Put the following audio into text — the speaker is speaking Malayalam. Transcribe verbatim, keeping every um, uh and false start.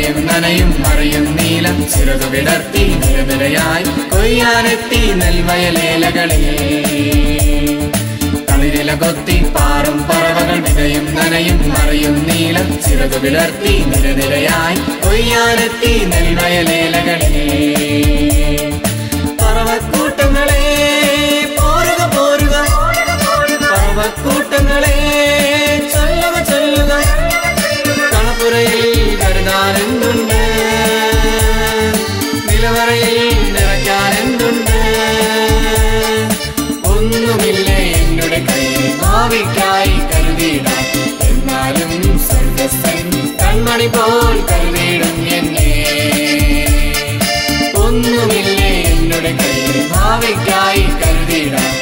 വിതയും നനയും മറയും നീലം ചിറകു വിടർത്തി നിരനിരയായി കൊയ്യാനെത്തി നെൽവയലേലകളിൽ തളിരില കൊത്തി പാറും പറവകൾ വിതയും നനയും മറയും നീലം ചിറകു വിടർത്തി നിരനിരയായി കൊയ്യാനെത്തി നെൽവയലേലകളിൽ പറവക്കൂട്ടങ്ങളെ പോരുക പോരുക പറവക്കൂട്ടങ്ങളെ ചൊല്ലുക ചൊല്ലുക കളപ്പുരയിൽ കരുതാനെന്തുണ്ട് നിലവറയിൽ നിറയ്ക്കാൻ എന്തുണ്ട് ഒന്നുമില്ലേ എന്നുടെ കയ്യിൽ ഭാവിക്കായി കരുതിയിടാം എന്നാലും സ്വർഗസ്ഥൻ കൺമണി പോൽ കരുതിയിടും എന്നെ ഒന്നുമില്ലേ എന്നുടെ കയ്യിൽ ഭാവിക്കായി കരുതിയിടാം